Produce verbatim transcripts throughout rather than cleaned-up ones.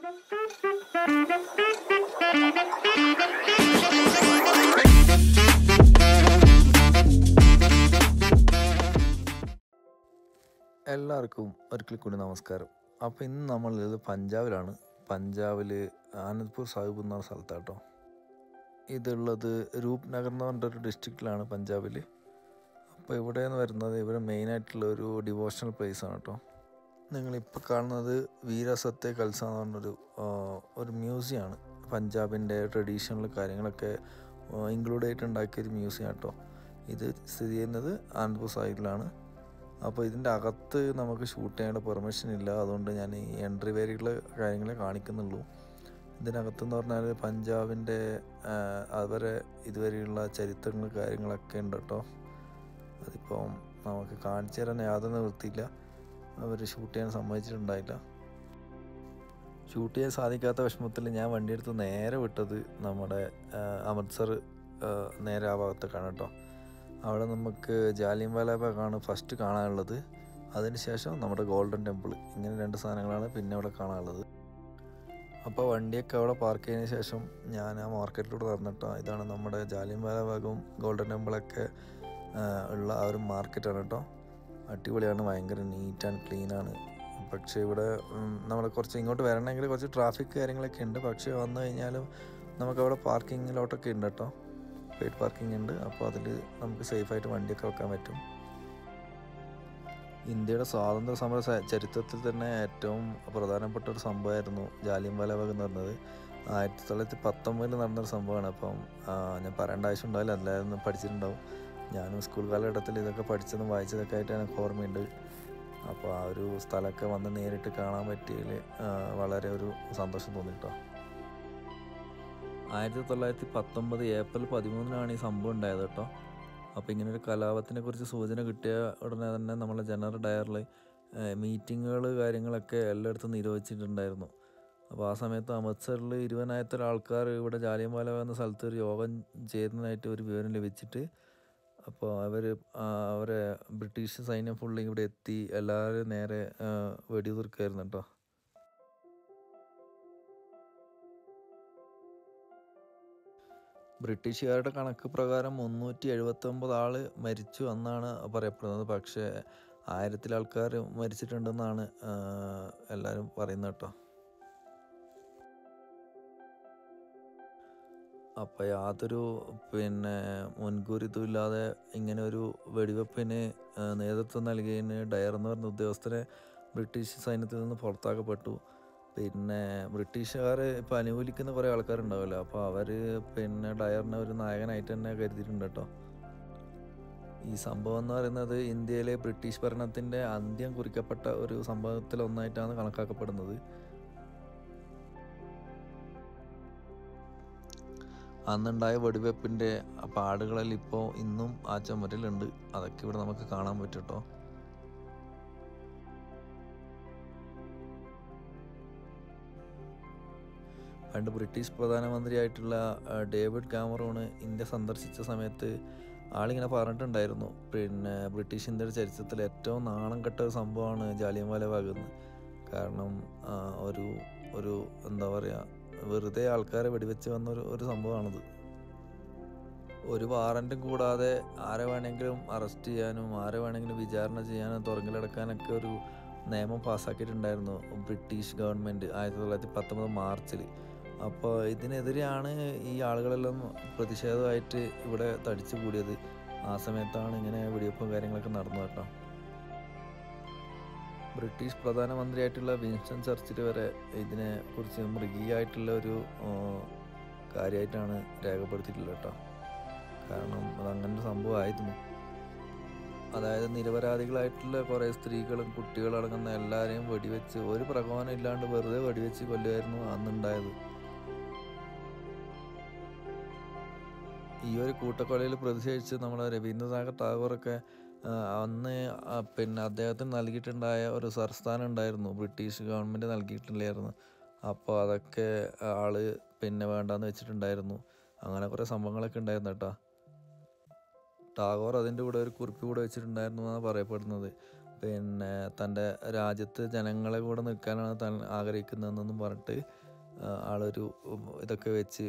എല്ലാവർക്കും ഒരിക്കൽ കൂടി നമസ്കാരം. അപ്പോൾ ഇന്ന് നമ്മളുള്ളത് പഞ്ചാബിലാണ്. പഞ്ചാബിൽ ആനന്ദ്പൂർ സാഹിബ് എന്ന സ്ഥലത്താണ് കേട്ടോ. ഇതുള്ളത് രൂപ്നഗർ എന്ന് പറഞ്ഞൊരു ഡിസ്ട്രിക്റ്റിലാണ് പഞ്ചാബിൽ. അപ്പോൾ ഇവിടെ നിന്ന് വരുന്നത് ഇവിടെ മെയിനായിട്ടുള്ള ഒരു ഡിവോഷണൽ പ്ലേസ് ആണ് കേട്ടോ. നിങ്ങളിപ്പോൾ കാണുന്നത് വീരസത്തെ കൽസ എന്ന് പറഞ്ഞൊരു ഒരു മ്യൂസിയമാണ്. പഞ്ചാബിൻ്റെ ട്രഡീഷണൽ കാര്യങ്ങളൊക്കെ ഇൻക്ലൂഡ് ആയിട്ട് ഉണ്ടാക്കിയൊരു മ്യൂസിയം കേട്ടോ. ഇത് സ്ഥിതി ചെയ്യുന്നത് ആനന്ദ്പൂർ സാഹിബിലാണ്. അപ്പോൾ ഇതിൻ്റെ അകത്ത് നമുക്ക് ഷൂട്ട് ചെയ്യാനുള്ള പെർമിഷൻ ഇല്ല, അതുകൊണ്ട് ഞാൻ ഈ എൻട്രി വരെയുള്ള കാര്യങ്ങളെ കാണിക്കുന്നുള്ളൂ. ഇതിനകത്തെന്ന് പറഞ്ഞാൽ പഞ്ചാബിൻ്റെ അവരെ ഇതുവരെയുള്ള ചരിത്രങ്ങൾ കാര്യങ്ങളൊക്കെ ഉണ്ട് കേട്ടോ. അതിപ്പോൾ നമുക്ക് കാണിച്ചു തരാൻ യാതൊരു നിവൃത്തിയില്ല, അവർ ഷൂട്ട് ചെയ്യാൻ സമ്മതിച്ചിട്ടുണ്ടായില്ല. ഷൂട്ട് ചെയ്യാൻ സാധിക്കാത്ത വിഷമത്തിൽ ഞാൻ വണ്ടിയെടുത്ത് നേരെ വിട്ടത് നമ്മുടെ അമൃത്സർ നേരെ ആ ഭാഗത്തേക്കാണ് കേട്ടോ. അവിടെ നമുക്ക് ജാലിയൻവാല ബാഗാണ് ഫസ്റ്റ് കാണാനുള്ളത്. അതിനുശേഷം നമ്മുടെ ഗോൾഡൻ ടെമ്പിൾ, ഇങ്ങനെ രണ്ട് സാധനങ്ങളാണ് പിന്നെ അവിടെ കാണാനുള്ളത്. അപ്പോൾ വണ്ടിയൊക്കെ അവിടെ പാർക്ക് ചെയ്തതിന് ശേഷം ഞാൻ ആ മാർക്കറ്റിലൂടെ നടന്നിട്ടോ. ഇതാണ് നമ്മുടെ ജാലിയൻവാല ബാഗും ഗോൾഡൻ ടെമ്പിളൊക്കെ ഉള്ള ആ ഒരു മാർക്കറ്റാണ് കേട്ടോ. അടിപൊളിയാണ്, ഭയങ്കര നീറ്റ് ആൻഡ് ക്ലീനാണ്. പക്ഷേ ഇവിടെ നമ്മൾ കുറച്ച് ഇങ്ങോട്ട് വരണമെങ്കിൽ കുറച്ച് ട്രാഫിക് കാര്യങ്ങളൊക്കെ ഉണ്ട്. പക്ഷേ വന്നു കഴിഞ്ഞാലും നമുക്കവിടെ പാർക്കിങ്ങിലോട്ടൊക്കെ ഉണ്ട് കേട്ടോ, പെയ്ഡ് പാർക്കിംഗ് ഉണ്ട്. അപ്പോൾ അതിൽ നമുക്ക് സേഫായിട്ട് വണ്ടിയൊക്കെ വെക്കാൻ പറ്റും. ഇന്ത്യയുടെ സ്വാതന്ത്ര്യ സമര ചരിത്രത്തിൽ തന്നെ ഏറ്റവും പ്രധാനപ്പെട്ട ഒരു സംഭവമായിരുന്നു ജാലിയൻവാല ബാഗ് എന്ന് പറഞ്ഞത്. ആയിരത്തി തൊള്ളായിരത്തി പത്തൊമ്പതിൽ നടന്നൊരു സംഭവമാണ്. അപ്പം ഞാൻ പറയേണ്ട ആവശ്യം ഉണ്ടാവില്ല, എല്ലാവരും പഠിച്ചിട്ടുണ്ടാവും. ഞാനും സ്കൂൾ കാലഘട്ടത്തിൽ ഇതൊക്കെ പഠിച്ചതും വായിച്ചതൊക്കെ ആയിട്ട് എനിക്ക് ഓർമ്മയുണ്ട്. അപ്പോൾ ആ ഒരു സ്ഥലമൊക്കെ വന്ന് നേരിട്ട് കാണാൻ പറ്റിയതിൽ വളരെ ഒരു സന്തോഷം തോന്നിട്ടോ. ആയിരത്തി തൊള്ളായിരത്തി പത്തൊമ്പത് ഏപ്രിൽ പതിമൂന്നിനാണ് ഈ സംഭവം ഉണ്ടായത് കേട്ടോ. അപ്പോൾ ഇങ്ങനൊരു കലാപത്തിനെ കുറിച്ച് സൂചന കിട്ടിയ ഉടനെ തന്നെ നമ്മളെ ജനറൽ ഡയറിൽ മീറ്റിങ്ങുകൾ കാര്യങ്ങളൊക്കെ എല്ലായിടത്തും നിരോധിച്ചിട്ടുണ്ടായിരുന്നു. അപ്പോൾ ആ സമയത്ത് അമൃത്സറിൽ ഇരുപതിനായിരത്തി ആൾക്കാർ ഇവിടെ ജാലിയൻവാല എന്ന സ്ഥലത്ത് ഒരു യോഗം ചേരുന്നതായിട്ട് ഒരു വിവരം ലഭിച്ചിട്ട്, അപ്പോൾ അവർ അവരെ ബ്രിട്ടീഷ് സൈന്യം ഫുള്ളി ഇവിടെ എത്തി എല്ലാവരും നേരെ വെടിയുതിർക്കായിരുന്നു കേട്ടോ. ബ്രിട്ടീഷുകാരുടെ കണക്ക് പ്രകാരം മുന്നൂറ്റി എഴുപത്തി ഒമ്പത് ആൾ മരിച്ചു എന്നാണ് പറയപ്പെടുന്നത്. പക്ഷേ ആയിരത്തിൽ ആൾക്കാർ മരിച്ചിട്ടുണ്ടെന്നാണ് എല്ലാവരും പറയുന്നത് കേട്ടോ. അപ്പോൾ യാതൊരു പിന്നെ മുൻകൂറിതും ഇല്ലാതെ ഇങ്ങനെ ഒരു വെടിവെപ്പിന് നേതൃത്വം നൽകിയതിന് ഡയർ എന്ന് പറഞ്ഞ ഉദ്യോഗസ്ഥരെ ബ്രിട്ടീഷ് സൈന്യത്തിൽ നിന്ന് പുറത്താക്കപ്പെട്ടു. പിന്നെ ബ്രിട്ടീഷുകാർ ഇപ്പോൾ അനുകൂലിക്കുന്ന കുറേ ആൾക്കാരുണ്ടാവില്ല, അപ്പോൾ അവർ പിന്നെ ഡയറിനെ ഒരു നായകനായിട്ട് തന്നെ കരുതിയിട്ടുണ്ട് കേട്ടോ. ഈ സംഭവം എന്ന് പറയുന്നത് ഇന്ത്യയിലെ ബ്രിട്ടീഷ് ഭരണത്തിൻ്റെ അന്ത്യം കുറിക്കപ്പെട്ട ഒരു സംഭവത്തിലൊന്നായിട്ടാണ് കണക്കാക്കപ്പെടുന്നത്. അന്നുണ്ടായ വെടിവെപ്പിൻ്റെ പാടുകളിൽ ഇപ്പോൾ ഇന്നും ആ ചുമരിലുണ്ട്. അതൊക്കെ ഇവിടെ നമുക്ക് കാണാൻ പറ്റും കേട്ടോ. പണ്ട് ബ്രിട്ടീഷ് പ്രധാനമന്ത്രിയായിട്ടുള്ള ഡേവിഡ് കാമറൂൺ ഇന്ത്യ സന്ദർശിച്ച സമയത്ത് ആളിങ്ങനെ പറഞ്ഞിട്ടുണ്ടായിരുന്നു, പിന്നെ ബ്രിട്ടീഷ് ഇന്ത്യയുടെ ചരിത്രത്തിൽ ഏറ്റവും നാണം കെട്ട ഒരു സംഭവമാണ് ജാലിയൻവാല ബാഗ് എന്ന്. കാരണം ഒരു ഒരു എന്താ പറയുക, വെറുതെ ആൾക്കാരെ വെടിവെച്ച് വന്നൊരു ഒരു സംഭവമാണിത്. ഒരു വാറൻറ്റും കൂടാതെ ആരെ വേണമെങ്കിലും അറസ്റ്റ് ചെയ്യാനും ആരെ വേണമെങ്കിലും വിചാരണ ചെയ്യാനും തുറങ്കിലടക്കാനൊക്കെ ഒരു നിയമം പാസ്സാക്കിയിട്ടുണ്ടായിരുന്നു ബ്രിട്ടീഷ് ഗവൺമെൻറ് ആയിരത്തി തൊള്ളായിരത്തി പത്തൊമ്പത് മാർച്ചിൽ. അപ്പോൾ ഇതിനെതിരെയാണ് ഈ ആളുകളെല്ലാം പ്രതിഷേധമായിട്ട് ഇവിടെ തടിച്ചു കൂടിയത്. ആ സമയത്താണ് ഇങ്ങനെ വെടിവെപ്പും കാര്യങ്ങളൊക്കെ നടന്നു കേട്ടോ. ബ്രിട്ടീഷ് പ്രധാനമന്ത്രിയായിട്ടുള്ള വിൻസ്റ്റൺ ചർച്ചിൽ വരെ ഇതിനെ കുറിച്ച് മൃഗീയമായിട്ടുള്ള ഒരു കാര്യമായിട്ടാണ് രേഖപ്പെടുത്തിയിട്ടുള്ളത് കേട്ടോ. കാരണം അതങ്ങനെ സംഭവമായിരുന്നു. അതായത് നിരപരാധികളായിട്ടുള്ള കുറേ സ്ത്രീകളും കുട്ടികളും അടങ്ങുന്ന എല്ലാവരെയും വെടിവെച്ച് ഒരു പ്രകോപനം ഇല്ലാണ്ട് വെറുതെ വെടിവെച്ച് കൊല്ലുമായിരുന്നു അന്നുണ്ടായത്. ഈ ഒരു കൂട്ടക്കൊലയിൽ പ്രതിഷേധിച്ച് നമ്മുടെ രവീന്ദ്രനാഥ് ടാഗോറൊക്കെ അന്ന് പിന്നെ അദ്ദേഹത്തിന് നൽകിയിട്ടുണ്ടായ ഒരു സർസ്ഥാനം ഉണ്ടായിരുന്നു, ബ്രിട്ടീഷ് ഗവൺമെൻറ് നൽകിയിട്ടില്ലായിരുന്നു. അപ്പോൾ അതൊക്കെ ആള് പിന്നെ വേണ്ടാന്ന് വെച്ചിട്ടുണ്ടായിരുന്നു. അങ്ങനെ കുറേ സംഭവങ്ങളൊക്കെ ഉണ്ടായിരുന്നു കേട്ടോ. ടാഗോർ അതിൻ്റെ കൂടെ ഒരു കുറിപ്പ് കൂടെ വെച്ചിട്ടുണ്ടായിരുന്നു എന്നാണ് പറയപ്പെടുന്നത്. പിന്നെ തൻ്റെ രാജ്യത്ത് ജനങ്ങളെ കൂടെ നിൽക്കാനാണ് താൻ ആഗ്രഹിക്കുന്നതെന്നൊന്നും പറഞ്ഞിട്ട് ആളൊരു ഇതൊക്കെ വെച്ച്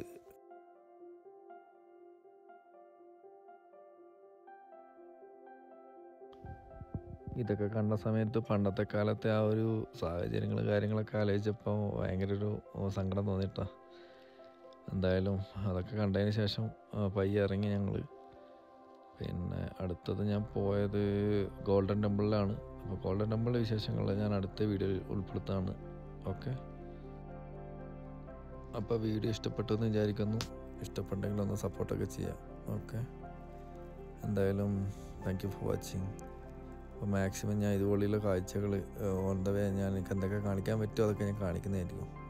ഇതൊക്കെ കണ്ട സമയത്ത് പണ്ടത്തെ കാലത്തെ ആ ഒരു സാഹചര്യങ്ങൾ കാര്യങ്ങളൊക്കെ ആലോചിച്ചപ്പോൾ ഭയങ്കര ഒരു സങ്കടം തോന്നിയിട്ടാ. എന്തായാലും അതൊക്കെ കണ്ടതിന് ശേഷം പയ്യെ ഇറങ്ങി ഞങ്ങൾ. പിന്നെ അടുത്തത് ഞാൻ പോയത് ഗോൾഡൻ ടെമ്പിളിലാണ്. അപ്പോൾ ഗോൾഡൻ ടെമ്പിളിലെ വിശേഷങ്ങൾ ഞാൻ അടുത്ത വീഡിയോയിൽ ഉൾപ്പെടുത്താണ്. ഓക്കെ, അപ്പോൾ വീഡിയോ ഇഷ്ടപ്പെട്ടു എന്ന് വിചാരിക്കുന്നു. ഇഷ്ടപ്പെട്ടെങ്കിൽ ഒന്ന് സപ്പോർട്ടൊക്കെ ചെയ്യാം. ഓക്കെ, എന്തായാലും താങ്ക് യു ഫോർ വാച്ചിങ്. അപ്പോൾ മാക്സിമം ഞാൻ ഇതുപോലെയുള്ള കാഴ്ചകൾ ഓൺ ദ വേ ഞാൻ എനിക്ക് എന്തൊക്കെ കാണിക്കാൻ പറ്റുമോ അതൊക്കെ ഞാൻ കാണിക്കുന്നതായിരിക്കും.